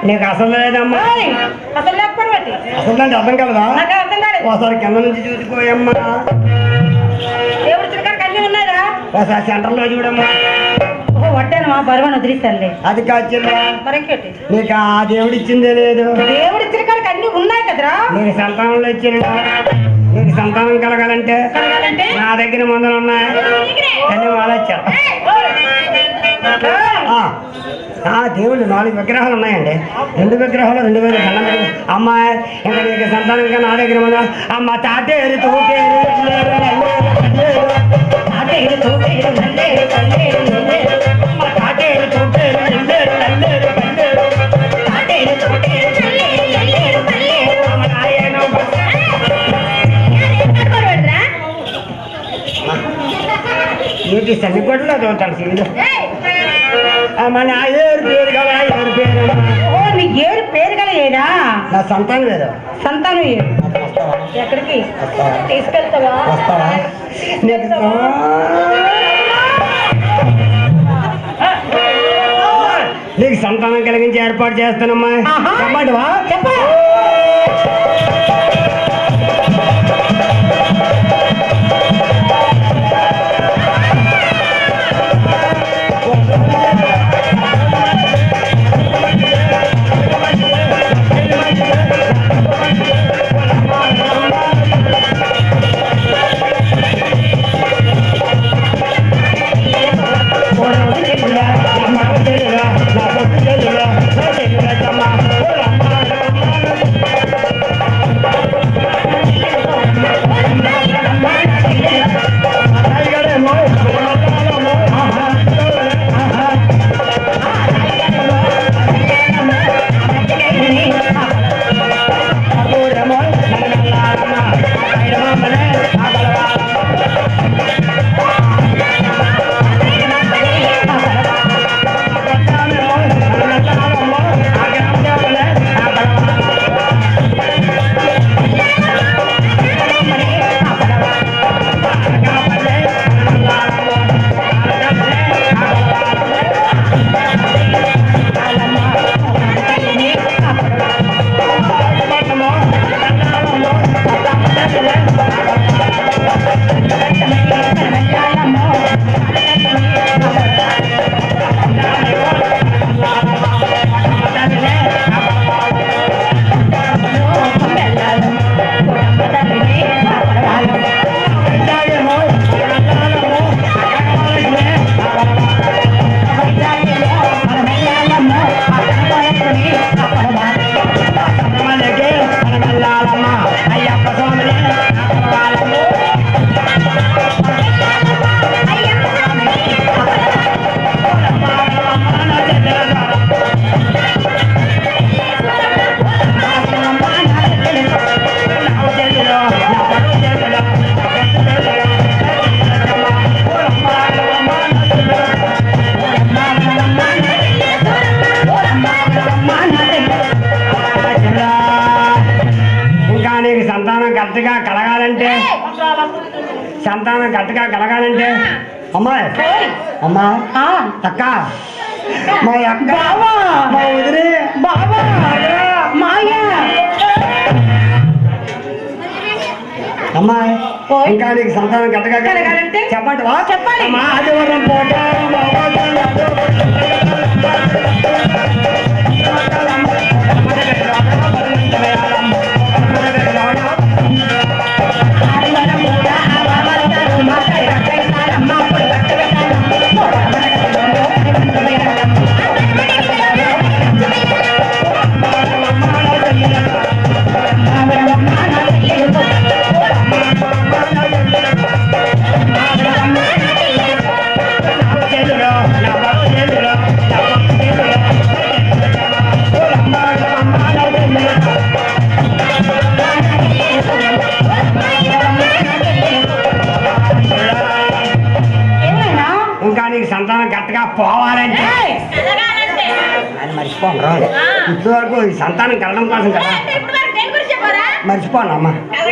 నీకు అసలు లేదమ్మా. అసలు లేకపోతే అసలు అంటే అర్థం కలదా? నాకు అర్థం కాలేదు. ఒకసారి కింద నుంచి చూసుకోయమ్మా. దేవుడు చిరకానికి అన్నీ ఉన్నాయా? ఒకసారి సెంటర్లో చూడమ్మా. ఓహో వడ్డానమా బరువును వదిలిస్తానులే. అది కాచిల్లా మరెంకేటి నీకు ఆ దేవుడు ఇచ్చిందే లేదు. దేవుడి చిరకానికి అన్ని ఉన్నాయి కదరా. నీకు సంతానంలో ఇచ్చిన నీకు సంతానం కలగాలంటే నా దగ్గర మందులు ఉన్నాయి. అన్ని వాడచ్చా? దేవుళ్ళు 4 విగ్రహాలు ఉన్నాయండి. 2 విగ్రహాలు 2 వేలు దండం పెట్టి అమ్మాయి ఇంకా నీకు సంతానం నా దగ్గర మందు. అమ్మ తాటేరు తూకేరు తాటేరు తూకేరు తాటేరు తూకేరు నీకు సన్ని కొట్టలో చూస్తాను సీలు. మన ఏరు పేరు కదా, ఏరు పేరు. ఓ నీకు ఏడు పేరు గల ఏడా? నా సంతానం లేదు. సంతానం ఏడు. ఎక్కడికి తీసుకెళ్తావా? వస్తావా? నీకు సంతానం కలిగించి ఏర్పాటు చేస్తానమ్మా. చెప్పండివా? చెప్ప సంతానం గట్టిగా కలగాలంటే అమ్మాయి అమ్మా అక్క మా అక్క మా వదిలి బాబా మాయా అమ్మాయి ఇంకా నీకు సంతానం గట్టిగా కలగాలంటే చెప్పండి చెప్పాలి. ఆదివారం పూట సంతానం గట్టిగా పోవాలంటే అది మర్చిపోను. ఇప్పుడు వరకు ఈ సంతానం కలడం కోసం కదా మర్చిపోను అమ్మా.